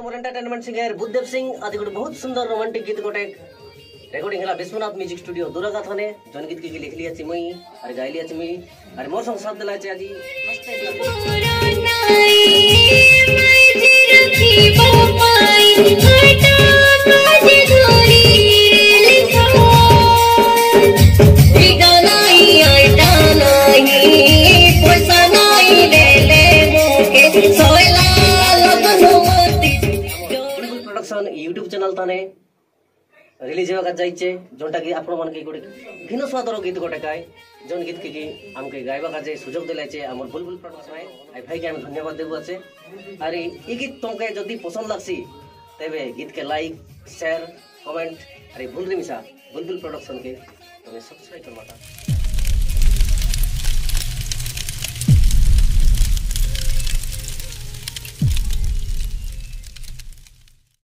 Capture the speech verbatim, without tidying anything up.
मोर entertainment singer Buddhadev Singh आदि गोटे बहुत सुंदर रोमांटिक गीत गोटे रेकॉर्डिंग हला विश्वनाथ म्यूजिक स्टूडियो दुरागा थाने जन गीत के लिख लिया छी मई अरे गाई लिया छी मई अरे मोर संग साथ दिला छी आजी यूट्यूब चैनल ताने रिलीज होगा जाइए जोनटा कि आपण मन के गोटे भिन्न स्वादर गीत गोटे गाय जोन गीत के हमके गायबा का सुजोग दिलाचे आमर बुलबुल प्रोडक्शन आई भाई के हम धन्यवाद देबु अच्छे अरे ई गीत तुमके जदि पसंद लागसी तेबे गीत के लाइक शेयर कमेंट अरे भूल रे मिसा बुलबुल प्रोडक्शन के तुम्हें सब्सक्राइब करवाटा।